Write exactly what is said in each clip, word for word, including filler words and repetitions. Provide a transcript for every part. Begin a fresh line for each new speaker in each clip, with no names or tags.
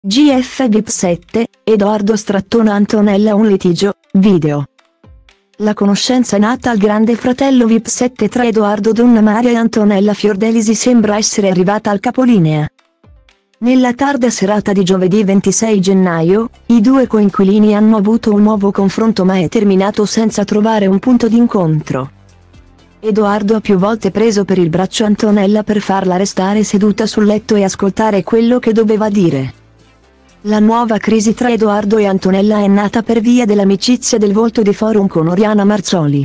G F VIP sette, Edoardo strattona Antonella un litigio, video. La conoscenza nata al Grande Fratello VIP sette tra Edoardo Donnamaria e Antonella Fiordelisi sembra essere arrivata al capolinea. Nella tarda serata di giovedì ventisei gennaio, i due coinquilini hanno avuto un nuovo confronto ma è terminato senza trovare un punto d'incontro. Edoardo ha più volte preso per il braccio Antonella per farla restare seduta sul letto e ascoltare quello che doveva dire. La nuova crisi tra Edoardo e Antonella è nata per via dell'amicizia del volto di Forum con Oriana Marzoli.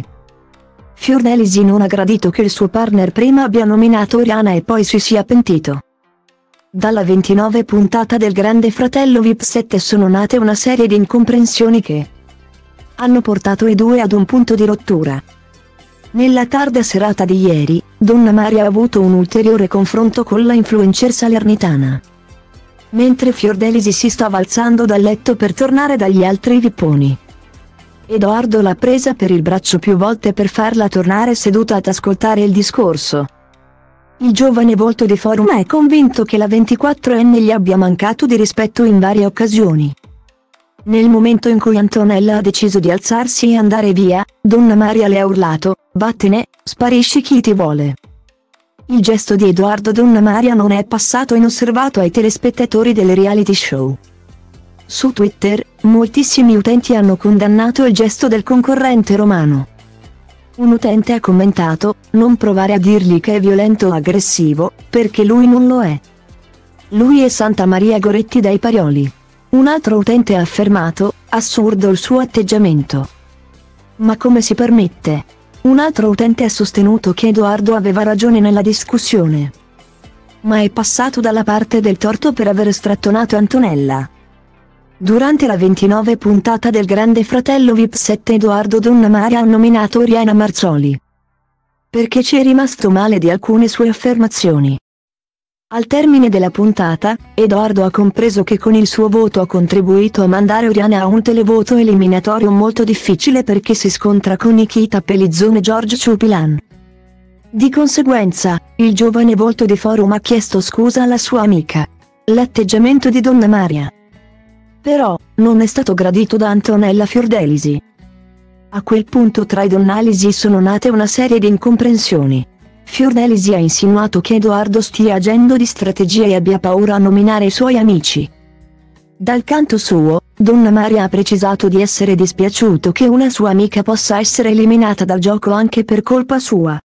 Fiordelisi non ha gradito che il suo partner prima abbia nominato Oriana e poi si sia pentito. Dalla ventinove puntata del Grande Fratello VIP sette sono nate una serie di incomprensioni che hanno portato i due ad un punto di rottura. Nella tarda serata di ieri, Donnamaria ha avuto un ulteriore confronto con la influencer salernitana. Mentre Fiordelisi si stava alzando dal letto per tornare dagli altri vipponi, Edoardo l'ha presa per il braccio più volte per farla tornare seduta ad ascoltare il discorso. Il giovane volto di Forum è convinto che la ventiquattrenne gli abbia mancato di rispetto in varie occasioni. Nel momento in cui Antonella ha deciso di alzarsi e andare via, Donnamaria le ha urlato: "Vattene, sparisci chi ti vuole". Il gesto di Edoardo Donnamaria non è passato inosservato ai telespettatori del reality show. Su Twitter, moltissimi utenti hanno condannato il gesto del concorrente romano. Un utente ha commentato: "Non provare a dirgli che è violento o aggressivo, perché lui non lo è. Lui è Santa Maria Goretti dai Parioli". Un altro utente ha affermato: "Assurdo il suo atteggiamento. Ma come si permette?". Un altro utente ha sostenuto che Edoardo aveva ragione nella discussione, ma è passato dalla parte del torto per aver strattonato Antonella. Durante la ventinove puntata del Grande Fratello VIP sette Edoardo Donnamaria ha nominato Oriana Marzoli perché ci è rimasto male di alcune sue affermazioni. Al termine della puntata, Edoardo ha compreso che con il suo voto ha contribuito a mandare Oriana a un televoto eliminatorio molto difficile perché si scontra con Nikita Pelizzone e Giorgio Ciupilan. Di conseguenza, il giovane volto di Forum ha chiesto scusa alla sua amica. L'atteggiamento di Donnamaria, però, non è stato gradito da Antonella Fiordelisi. A quel punto tra i Donnalisi sono nate una serie di incomprensioni. Fiordelisi ha insinuato che Edoardo stia agendo di strategia e abbia paura a nominare i suoi amici. Dal canto suo, Donnamaria ha precisato di essere dispiaciuto che una sua amica possa essere eliminata dal gioco anche per colpa sua.